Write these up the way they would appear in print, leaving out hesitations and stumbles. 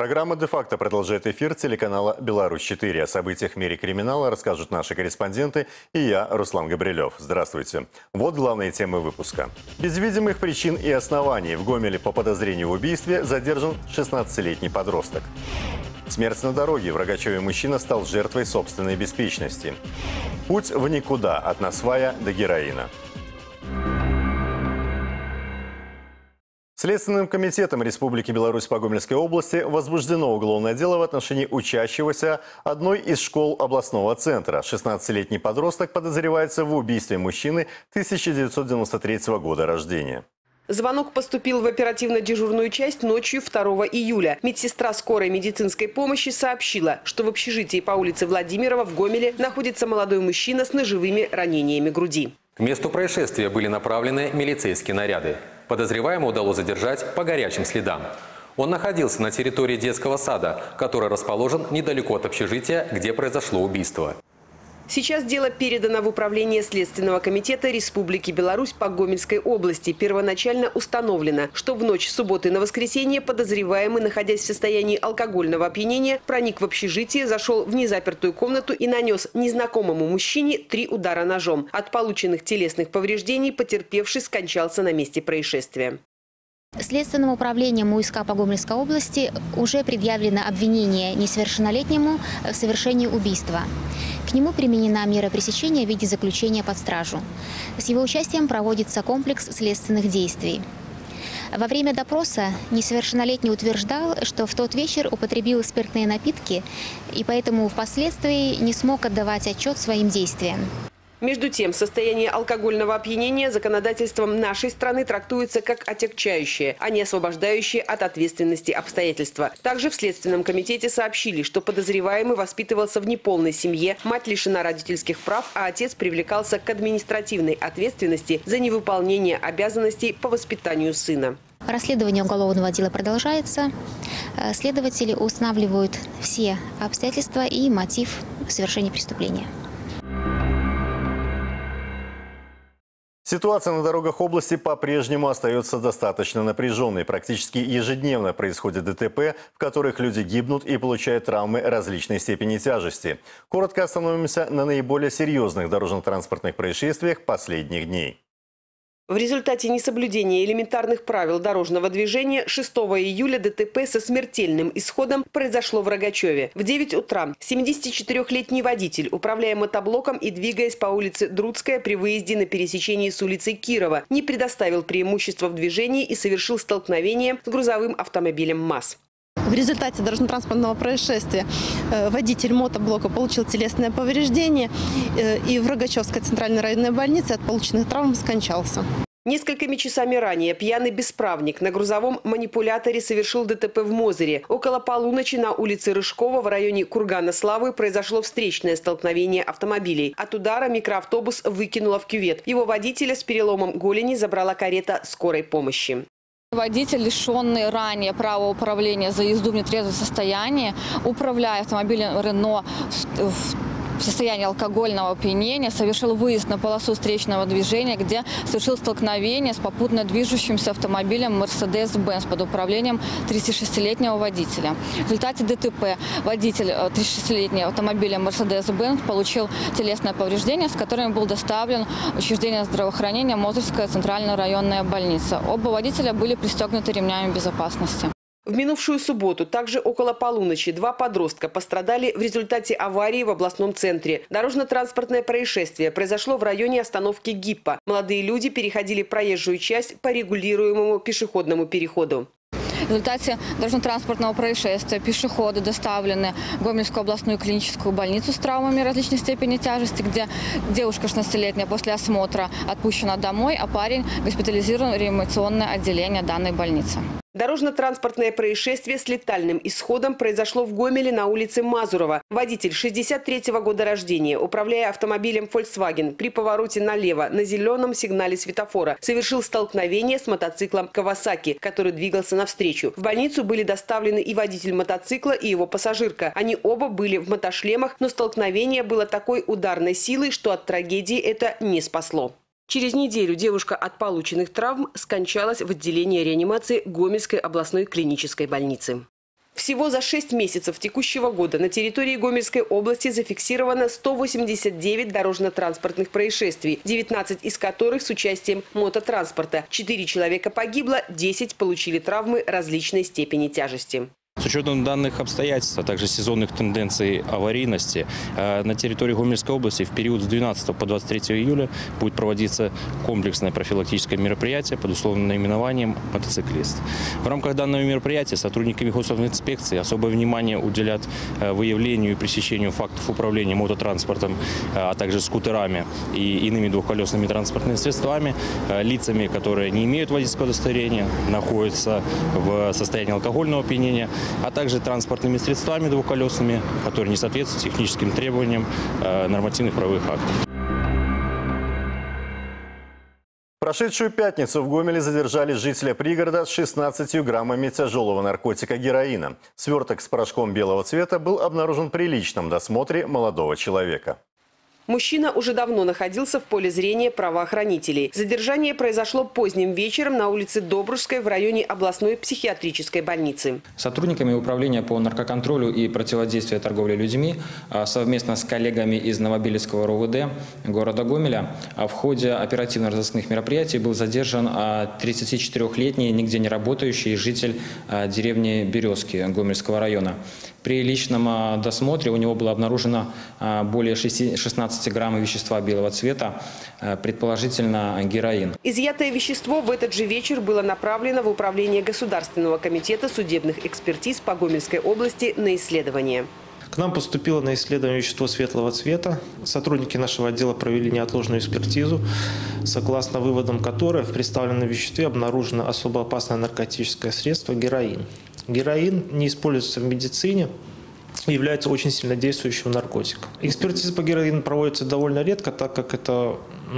Программа «Де-факто» продолжает эфир телеканала «Беларусь-4». О событиях в мире криминала расскажут наши корреспонденты и я, Руслан Габрилев. Здравствуйте. Вот главные темы выпуска. Без видимых причин и оснований в Гомеле по подозрению в убийстве задержан 16-летний подросток. Смерть на дороге. В Рогачеве мужчина стал жертвой собственной беспечности. Путь в никуда от насвая до героина. Следственным комитетом Республики Беларусь по Гомельской области возбуждено уголовное дело в отношении учащегося одной из школ областного центра. 16-летний подросток подозревается в убийстве мужчины 1993 года рождения. Звонок поступил в оперативно-дежурную часть ночью 2 июля. Медсестра скорой медицинской помощи сообщила, что в общежитии по улице Владимирова в Гомеле находится молодой мужчина с ножевыми ранениями груди. К месту происшествия были направлены милицейские наряды. Подозреваемого удалось задержать по горячим следам. Он находился на территории детского сада, который расположен недалеко от общежития, где произошло убийство. Сейчас дело передано в управление Следственного комитета Республики Беларусь по Гомельской области. Первоначально установлено, что в ночь с субботы на воскресенье подозреваемый, находясь в состоянии алкогольного опьянения, проник в общежитие, зашел в незапертую комнату и нанес незнакомому мужчине 3 удара ножом. От полученных телесных повреждений потерпевший скончался на месте происшествия. Следственным управлением УСК по Гомельской области уже предъявлено обвинение несовершеннолетнему в совершении убийства. К нему применена мера пресечения в виде заключения под стражу. С его участием проводится комплекс следственных действий. Во время допроса несовершеннолетний утверждал, что в тот вечер употребил спиртные напитки и поэтому впоследствии не смог отдавать отчет своим действиям. Между тем, состояние алкогольного опьянения законодательством нашей страны трактуется как отягчающее, а не освобождающее от ответственности обстоятельства. Также в Следственном комитете сообщили, что подозреваемый воспитывался в неполной семье, мать лишена родительских прав, а отец привлекался к административной ответственности за невыполнение обязанностей по воспитанию сына. Расследование уголовного дела продолжается. Следователи устанавливают все обстоятельства и мотив совершения преступления. Ситуация на дорогах области по-прежнему остается достаточно напряженной. Практически ежедневно происходят ДТП, в которых люди гибнут и получают травмы различной степени тяжести. Коротко остановимся на наиболее серьезных дорожно-транспортных происшествиях последних дней. В результате несоблюдения элементарных правил дорожного движения 6 июля ДТП со смертельным исходом произошло в Рогачеве. В 9 утра 74-летний водитель, управляя мотоблоком и двигаясь по улице Друдская при выезде на пересечении с улицей Кирова, не предоставил преимущества в движении и совершил столкновение с грузовым автомобилем МАЗ. В результате дорожно-транспортного происшествия водитель мотоблока получил телесное повреждение и в Рогачевской центральной районной больнице от полученных травм скончался. Несколькими часами ранее пьяный бесправник на грузовом манипуляторе совершил ДТП в Мозыре. Около полуночи на улице Рыжкова в районе Кургана Славы произошло встречное столкновение автомобилей. От удара микроавтобус выкинуло в кювет. Его водителя с переломом голени забрала карета скорой помощи. Водитель, лишенный ранее права управления за езду в нетрезвом состоянии, управляя автомобилем «Рено» в состоянии алкогольного опьянения, совершил выезд на полосу встречного движения, где совершил столкновение с попутно движущимся автомобилем «Мерседес-Бенц» под управлением 36-летнего водителя. В результате ДТП водитель 36-летнего автомобиля «Мерседес-Бенц» получил телесное повреждение, с которым был доставлен в учреждение здравоохранения Мозырская центральная районная больница. Оба водителя были пристегнуты ремнями безопасности. В минувшую субботу, также около полуночи, 2 подростка пострадали в результате аварии в областном центре. Дорожно-транспортное происшествие произошло в районе остановки ГИПа. Молодые люди переходили проезжую часть по регулируемому пешеходному переходу. В результате дорожно-транспортного происшествия пешеходы доставлены в Гомельскую областную клиническую больницу с травмами различной степени тяжести, где девушка 16-летняя после осмотра отпущена домой, а парень госпитализирован в реанимационное отделение данной больницы. Дорожно-транспортное происшествие с летальным исходом произошло в Гомеле на улице Мазурова. Водитель 63-го года рождения, управляя автомобилем Volkswagen, при повороте налево на зеленом сигнале светофора совершил столкновение с мотоциклом Kawasaki, который двигался навстречу. В больницу были доставлены и водитель мотоцикла, и его пассажирка. Они оба были в мотошлемах, но столкновение было такой ударной силой, что от трагедии это не спасло. Через неделю девушка от полученных травм скончалась в отделении реанимации Гомельской областной клинической больницы. Всего за 6 месяцев текущего года на территории Гомельской области зафиксировано 189 дорожно-транспортных происшествий, 19 из которых с участием мототранспорта. 4 человека погибло, 10 получили травмы различной степени тяжести. С учетом данных обстоятельств, а также сезонных тенденций аварийности, на территории Гомельской области в период с 12 по 23 июля будет проводиться комплексное профилактическое мероприятие под условным наименованием «Мотоциклист». В рамках данного мероприятия сотрудниками госинспекции особое внимание уделят выявлению и пресечению фактов управления мототранспортом, а также скутерами и иными двухколесными транспортными средствами, лицами, которые не имеют водительского удостоверения, находятся в состоянии алкогольного опьянения, а также транспортными средствами двухколесными, которые не соответствуют техническим требованиям нормативных правовых актов. Прошедшую пятницу в Гомеле задержали жителя пригорода с 16 граммами тяжелого наркотика героина. Сверток с порошком белого цвета был обнаружен при личном досмотре молодого человека. Мужчина уже давно находился в поле зрения правоохранителей. Задержание произошло поздним вечером на улице Добружской в районе областной психиатрической больницы. Сотрудниками Управления по наркоконтролю и противодействию торговле людьми совместно с коллегами из Новобелецкого РОВД города Гомеля в ходе оперативно-розыскных мероприятий был задержан 34-летний, нигде не работающий житель деревни Березки Гомельского района. При личном досмотре у него было обнаружено более 16 грамм вещества белого цвета, предположительно героин. Изъятое вещество в этот же вечер было направлено в Управление Государственного комитета судебных экспертиз по Гомельской области на исследование. К нам поступило на исследование вещество светлого цвета. Сотрудники нашего отдела провели неотложную экспертизу, согласно выводам которой в представленном веществе обнаружено особо опасное наркотическое средство – героин. Героин не используется в медицине и является очень сильно действующим наркотиком. Экспертиза по героину проводится довольно редко, так как это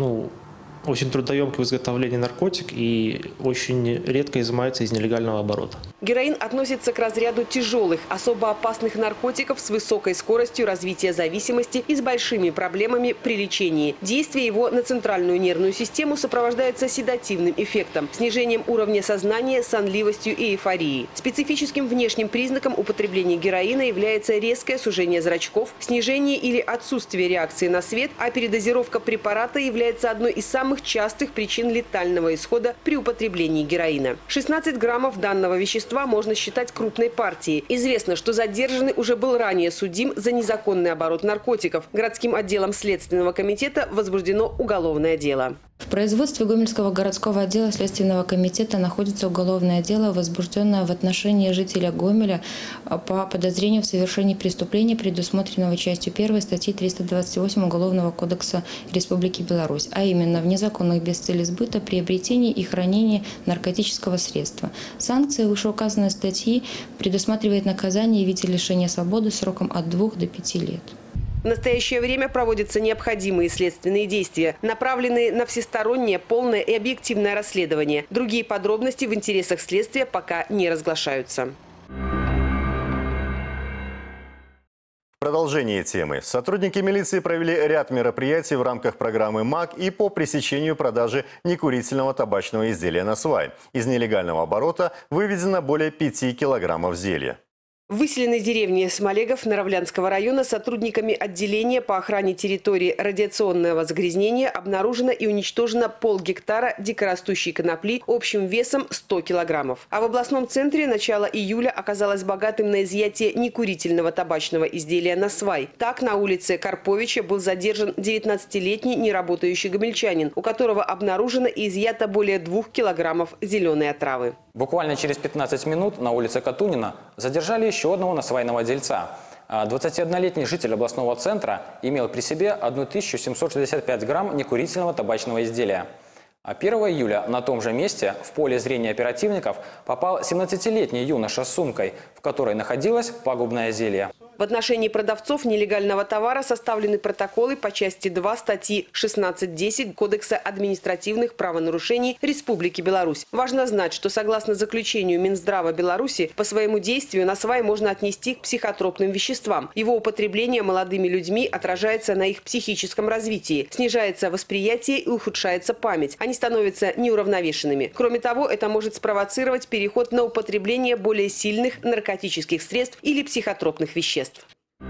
очень трудоемкий в изготовлении наркотик и очень редко изымается из нелегального оборота. Героин относится к разряду тяжелых, особо опасных наркотиков с высокой скоростью развития зависимости и с большими проблемами при лечении. Действие его на центральную нервную систему сопровождается седативным эффектом, снижением уровня сознания, сонливостью и эйфорией. Специфическим внешним признаком употребления героина является резкое сужение зрачков, снижение или отсутствие реакции на свет, а передозировка препарата является одной из самых частых причин летального исхода при употреблении героина. 16 граммов данного вещества можно считать крупной партией. Известно, что задержанный уже был ранее судим за незаконный оборот наркотиков. Городским отделом Следственного комитета возбуждено уголовное дело. В производстве Гомельского городского отдела Следственного комитета находится уголовное дело, возбужденное в отношении жителя Гомеля по подозрению в совершении преступления, предусмотренного частью 1 статьи 328 Уголовного кодекса Республики Беларусь, а именно в незаконных без цели сбыта, приобретении и хранении наркотического средства. Санкция вышеуказанной статьи предусматривает наказание в виде лишения свободы сроком от 2 до 5 лет. В настоящее время проводятся необходимые следственные действия, направленные на всестороннее, полное и объективное расследование. Другие подробности в интересах следствия пока не разглашаются. В продолжение темы. Сотрудники милиции провели ряд мероприятий в рамках программы МАГ и по пресечению продажи некурительного табачного изделия на свай. Из нелегального оборота выведено более 5 килограммов зелья. В выселенной деревне Смолегов Наравлянского района сотрудниками отделения по охране территории радиационного загрязнения обнаружено и уничтожено полгектара дикорастущей конопли общим весом 100 килограммов. А в областном центре начало июля оказалось богатым на изъятие некурительного табачного изделия на свай. Так, на улице Карповича был задержан 19-летний неработающий гомельчанин, у которого обнаружено и изъято более 2 килограммов зеленой отравы. Буквально через 15 минут на улице Катунина задержали еще одного насвайного дельца. 21-летний житель областного центра имел при себе 1765 грамм некурительного табачного изделия. А 1 июля на том же месте в поле зрения оперативников попал 17-летний юноша с сумкой, в которой находилось пагубное зелье. В отношении продавцов нелегального товара составлены протоколы по части 2 статьи 16.10 Кодекса административных правонарушений Республики Беларусь. Важно знать, что согласно заключению Минздрава Беларуси, по своему действию насвай можно отнести к психотропным веществам. Его употребление молодыми людьми отражается на их психическом развитии, снижается восприятие и ухудшается память. Они становятся неуравновешенными. Кроме того, это может спровоцировать переход на употребление более сильных наркотических средств или психотропных веществ.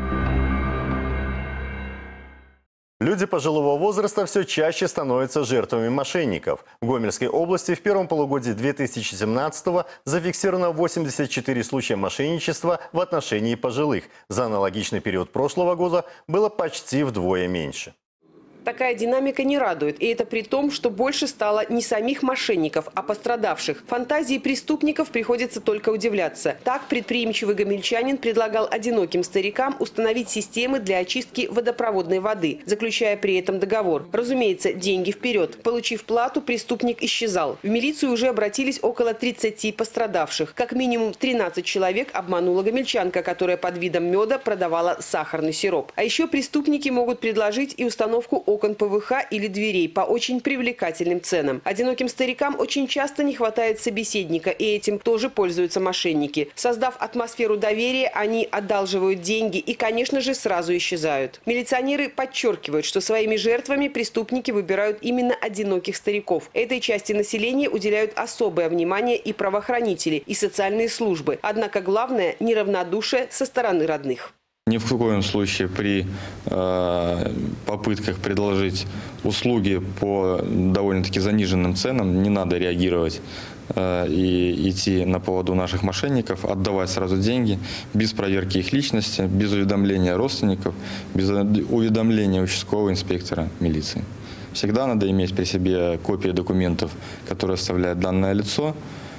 Люди пожилого возраста все чаще становятся жертвами мошенников. В Гомельской области в первом полугодии 2017-го зафиксировано 84 случая мошенничества в отношении пожилых. За аналогичный период прошлого года было почти вдвое меньше. Такая динамика не радует. И это при том, что больше стало не самих мошенников, а пострадавших. Фантазии преступников приходится только удивляться. Так, предприимчивый гомельчанин предлагал одиноким старикам установить системы для очистки водопроводной воды, заключая при этом договор. Разумеется, деньги вперед. Получив плату, преступник исчезал. В милицию уже обратились около 30 пострадавших. Как минимум 13 человек обманула гомельчанка, которая под видом меда продавала сахарный сироп. А еще преступники могут предложить и установку окон ПВХ или дверей по очень привлекательным ценам. Одиноким старикам очень часто не хватает собеседника, и этим тоже пользуются мошенники. Создав атмосферу доверия, они одалживают деньги и, конечно же, сразу исчезают. Милиционеры подчеркивают, что своими жертвами преступники выбирают именно одиноких стариков. Этой части населения уделяют особое внимание и правоохранители, и социальные службы. Однако главное – неравнодушие со стороны родных. Ни в коем случае при попытках предложить услуги по довольно-таки заниженным ценам не надо реагировать и идти на поводу наших мошенников, отдавать сразу деньги без проверки их личности, без уведомления родственников, без уведомления участкового инспектора милиции. Всегда надо иметь при себе копии документов, которые оставляет данное лицо.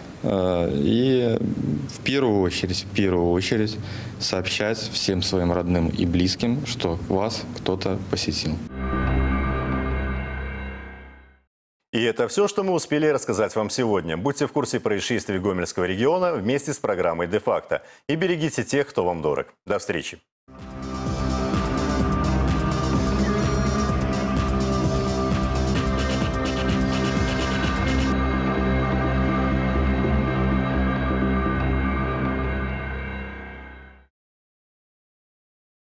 И в первую очередь сообщать всем своим родным и близким, что вас кто-то посетил. И это все, что мы успели рассказать вам сегодня. Будьте в курсе происшествий Гомельского региона вместе с программой «Де-факто». И берегите тех, кто вам дорог. До встречи.